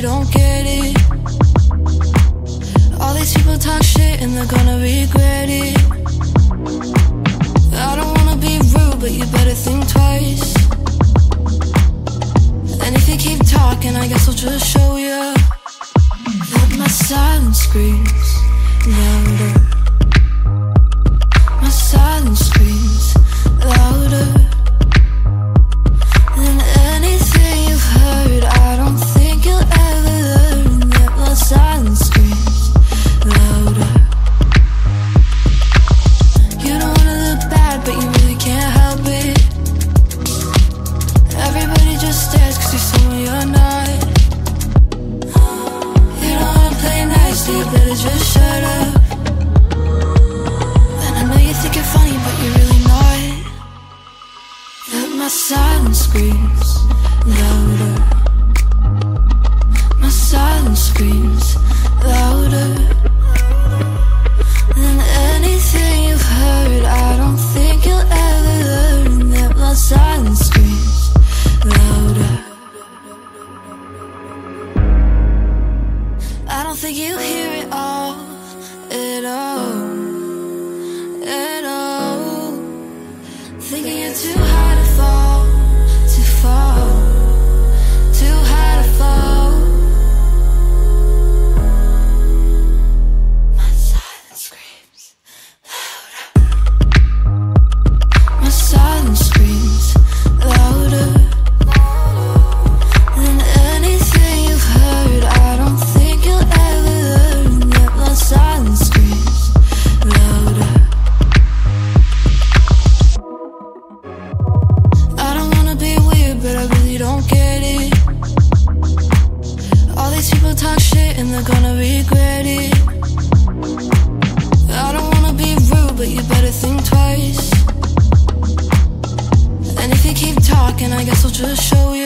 don't get it. All these people talk shit and they're gonna regret it. I don't wanna be rude, but you better think twice. And if you keep talking, I guess I'll just show you that my silence screams louder. My silence screams louder than anything you've heard. I don't think you'll ever learn that my silence screams louder. You don't wanna look bad, but you really can't help it. Everybody just stares cause you're someone you're not. You don't wanna play nice, so you better just shut up. And I know you think you're funny, but you're really not. That my silence screams louder. My silence screams louder than anything you've heard. I don't think you'll ever learn that my silence screams louder. I don't think you hear it all at all, at all. Thinking you're too high to fall, to fall, too high to fall. My silence screams louder. My silence screams louder than anything you've heard. I don't think you'll ever learn that my silence screams louder. I don't wanna be weird, but I really don't get it. All these people talk shit and they're gonna regret it. I don't wanna be rude, but you better think twice. And if you keep talking, I guess I'll just